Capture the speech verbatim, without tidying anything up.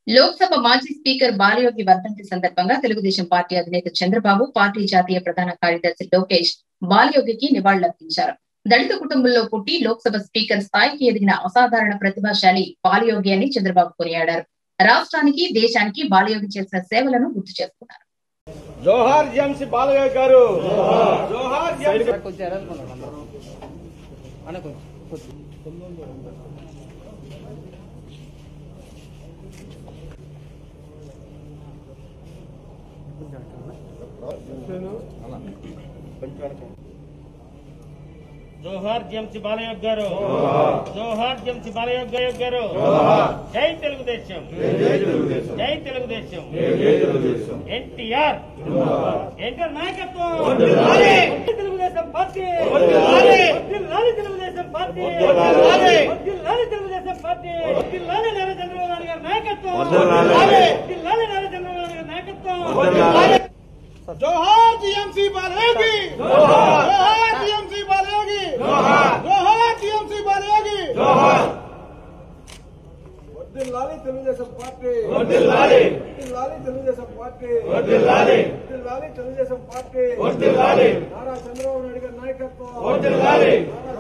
లోక్సభ మాజీ స్పీకర్ బాలయోగి వర్ధంతి సందర్భంగా తెలుగుదేశం పార్టీ అధినేత చంద్రబాబు పార్టీ జాతీయ ప్రధాన కార్యదర్శి లోకేష్ బాలయోగికి నివాళులర్పించారు. దళిత కుటుంబంలో పుట్టి లోక్సభ స్పీకర్ స్థాయికి ఎదిగిన అసాధారణ ప్రతిభాశాలి బాలయోగి అని చంద్రబాబు కొనియాడారు. రాష్ట్రానికి దేశానికి బాలయోగి చేసిన సేవలను గుర్తు చేసుకున్నారు. జోహార్ జంసి బాలయోగి గారు. జోహార్ జోహార్ జంసి బాలయోగి గారు. జోహార్ జంసి బాలయోగి గారు. జై తెలుగుదేశం, జై తెలుగుదేశం. ఎన్టీఆర్ ఎన్టీఆర్ నాయకత్వం. Telugu Desam party, Telugu Desam party, Telugu Desam party. Nara Chandrababu Naidu గారి నాయకత్వం, నారా చంద్రబాబు నాయుడు గారి నాయకత్వం. జోహార్ టీఎంసీ బాలయోగి, జోహార్ టీఎంసీ బాలయోగి, జోహార్ టీఎంసీ బాలయోగి. వర్ధిల్లాలి తెలుగుదేశం పార్టీ, వర్ధిల్లాలి తెలుగుదేశం పార్టీ, వర్ధిల్లాలి తెలుగుదేశం పార్టీ. నారా చంద్రబాబు నాయుడు గారి నాయకత్వం, వర్ధిల్లాలి.